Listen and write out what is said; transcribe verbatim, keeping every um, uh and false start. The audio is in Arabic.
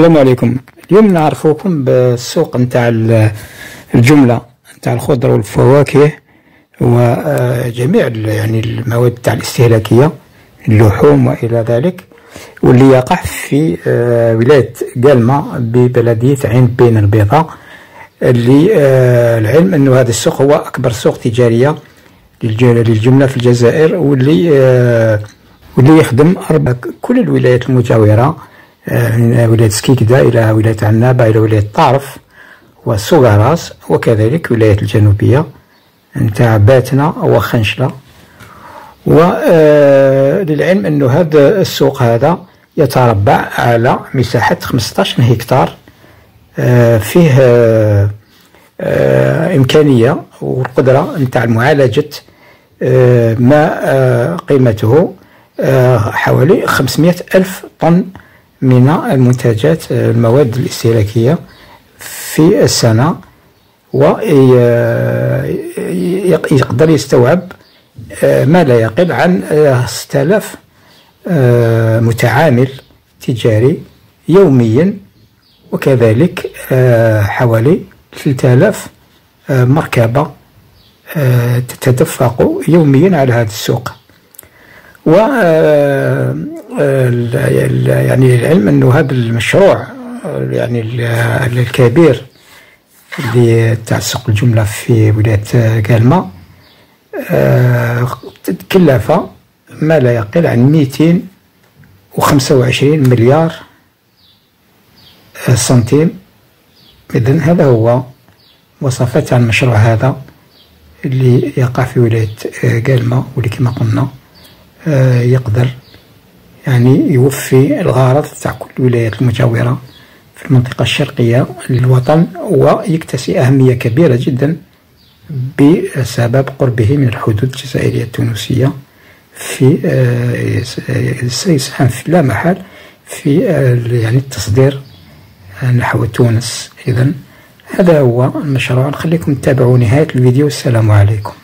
السلام عليكم. اليوم نعرفوكم بالسوق نتاع الجملة نتاع الخضر والفواكه وجميع يعني المواد تاع الاستهلاكية، اللحوم وإلى ذلك، واللي يقع في ولاية قلمة ببلدية عين بين البيضاء. اللي العلم أنه هذا السوق هو أكبر سوق تجارية للجملة في الجزائر، واللي واللي يخدم كل الولايات المجاورة من ولاية سكيكدا إلى ولاية عنابة إلى ولاية طارف وسوغراس، وكذلك ولاية الجنوبية نتاع باتنا وخنشلة. وللعلم أنه هذا السوق هذا يتربع على مساحة خمسطاش هكتار، فيه إمكانية والقدرة نتاع معالجة ما قيمته حوالي خمسمائة ألف طن من المنتجات المواد الاستهلاكية في السنة، ويقدر يستوعب ما لا يقل عن ستة آلاف متعامل تجاري يوميا، وكذلك حوالي ثلاثة آلاف مركبة تتدفق يوميا على هذا السوق. و يعني العلم أنه هذا المشروع يعني الكبير اللي تاع سوق الجملة في ولاية قلمة تكلف ما لا يقل عن مئتين وخمسة وعشرين مليار سنتيم. إذن هذا هو مواصفات عن المشروع هذا اللي يقع في ولاية قلمة، واللي كما قلنا يقدر يعني يوفي الغرض تاع كل الولايات المجاورة في المنطقة الشرقية للوطن، ويكتسي أهمية كبيرة جدا بسبب قربه من الحدود الجزائرية التونسية، في سيسهم في لا محال في يعني التصدير نحو تونس. إذن هذا هو المشروع. نخليكم تتابعوا نهاية الفيديو. السلام عليكم.